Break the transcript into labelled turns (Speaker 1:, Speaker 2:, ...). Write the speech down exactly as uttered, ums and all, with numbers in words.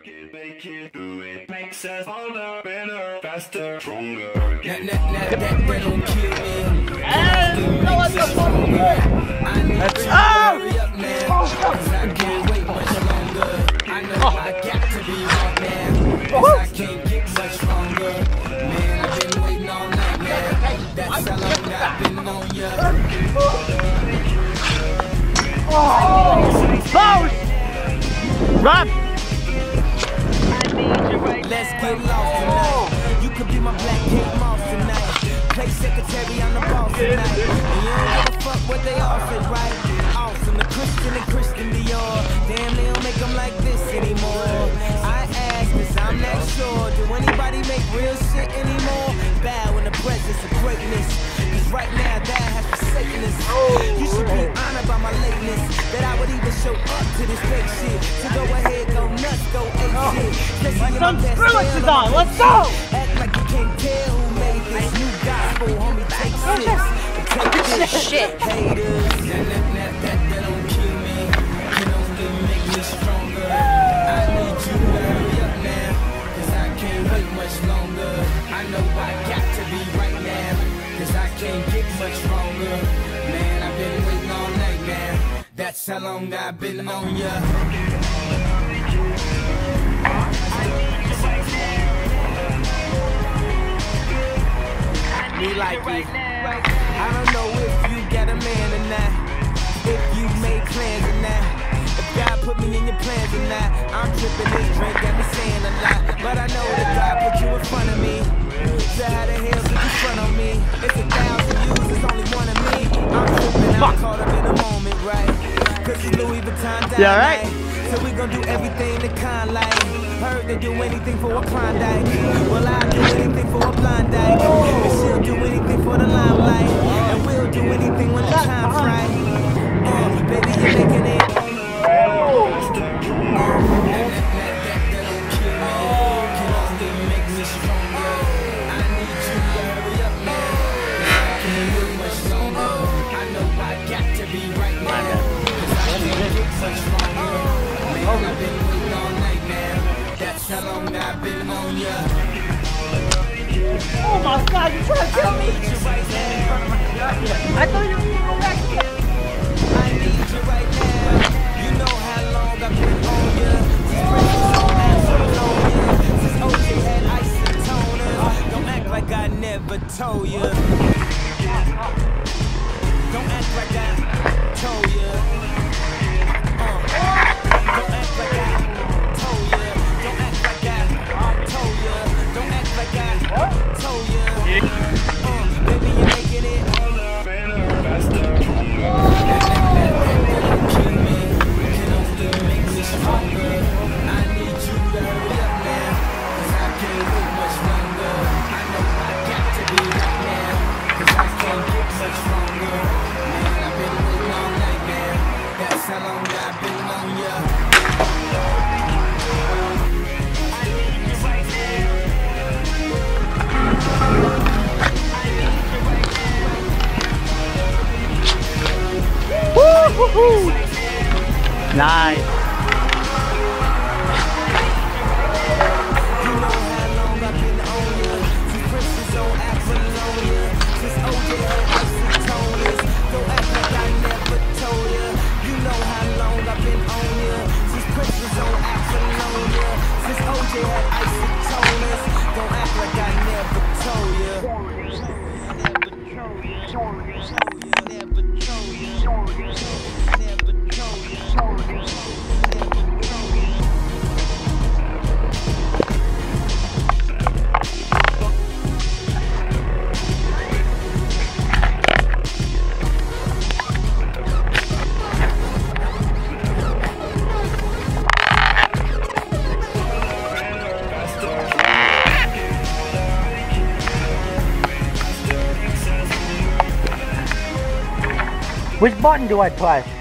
Speaker 1: it, make it, do it, makes us harder, better, faster, stronger.
Speaker 2: That, that, that, that, that don't kill me.
Speaker 3: And no one's a fucking way.
Speaker 2: That's oh! Hurry up now, cause I can't wait much longer. I know I got to be right now, cause I can't get much longer. Man, I've been waiting all night now. That's how long I've been on ya.
Speaker 3: Close! Rob!
Speaker 2: Let's get lost tonight. You could be my black Kate Moss tonight. Play secretary on the boss tonight. And you don't give a fuck what they all say, right? Awesome, the Christian and Christian Dior. Damn, they don't make them like this anymore. I ask, cause I'm not sure. Do anybody make real shit anymore? Bow in the presence of greatness. Cause right now that has forsaken us. You should be honored by my lateness. That I would even show up to this fake shit. So go ahead, go nuts, go ape shit.
Speaker 3: My son's Skrillex is on, let's go!
Speaker 2: Act like you can't tell who made this new gospel, homie, take six. Take this shit. Haters, that, that, that, that, that don't kill me. Can only make me stronger. I need you to hurry up now, cause I can't wait much longer. I know I got to be right now, cause I can't get much longer. Man, I've been waiting all night now. That's how long I've been on ya. Me like it. I don't know if you got a man or not, if you made plans or not, if God put me in your plans or not. I'm tripping, this drink got me saying a lot, but I know that God put you in front of me. So how the hell did you front on me? It's a thousand views, it's only one of me. I'm tripping, I'm caught up in the moment, right? Cause it's Louis Vuitton down
Speaker 3: yeah, right?
Speaker 2: So we gon' do everything the kind like. Heard they do anything for a Klondike. Well, I'll do anything for a Blondike. And she'll do anything for the limelight. And we'll do anything when the time's right. Uh, baby, you're making it. I've been waiting all night now. That's how long I've been on ya.
Speaker 3: Oh my god, you trying to kill me? I thought you were gonna go back here.
Speaker 2: I need you right now. You know how long I've been on ya. Since O J had isotoners. Don't act like I never told ya. Don't act like I told ya. Don't act like I told ya. Don't act like I told ya. Don't act like I told ya. Uh, baby, you're making it.
Speaker 1: Better, faster, stronger.
Speaker 2: Kill me. Can only make me stronger. I need you to hurry up now, cause I can't wait much longer. I know I got to be right now, cause I can't get much longer. Man, I've been waiting all night now. That's how long I've been on ya.
Speaker 3: Woo-hoo-hoo! Nice.
Speaker 2: You know how long I've been on ya. Since Prince's on Apollonia. Since O J had isotoners. Don't act like I never told ya. You know how long I've been on ya. Since Prince's on Apollonia. Since O J had isotoners. Don't act like I never told ya. Never told ya. Never told ya. Never told ya.
Speaker 3: Which button do I push?